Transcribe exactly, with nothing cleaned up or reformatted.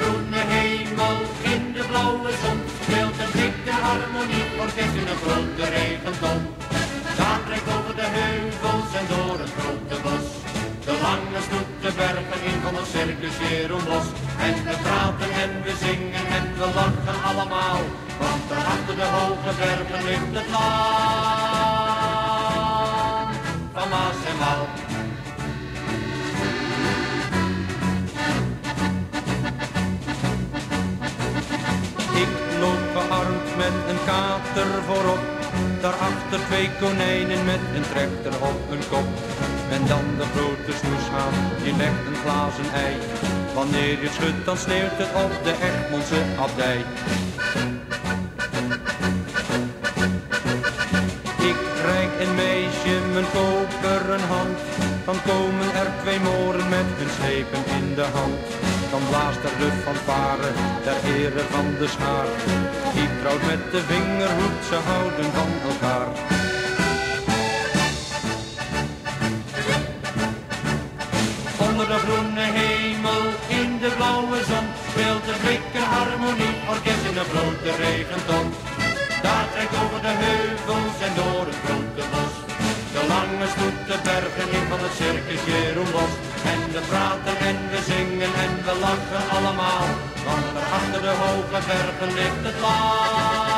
groene hemel, in de blauwe zon, speelt een dikke harmonieorkest in een grote regenton. Daar trekt over de heuvels en door het grote bos, de lange stoet de bergen in van het circus Jeroenbos. En we praten en we zingen en we lachen allemaal, want daar achter de hoge bergen ligt het land van Maas en Waal. Ik loop gearmd met een kater voorop, daarachter twee konijnen met een trechter op hun kop. En dan de grote snoeshaan, die legt een glazen ei. Wanneer je het schudt, dan sneeuwt het op de Egmondse abdij. Ik reik een meisje mijn koperen hand, dan komen er twee moren met hun schepen in de hand. Dan blaast er de fanfare ter ere van de schaar, die trouwt met de vingerhoed, ze houden van elkaar. Onder de groene hemel, in de blauwe zon, speelt een dikke harmonieorkest in een grote regenton. Daar trekt over de heuvels en door het grote bos, de lange stoet de bergen in van het circus Jeroenbos. En we praten en we zingen en we lachen allemaal, want er achter de hoge bergen ligt het land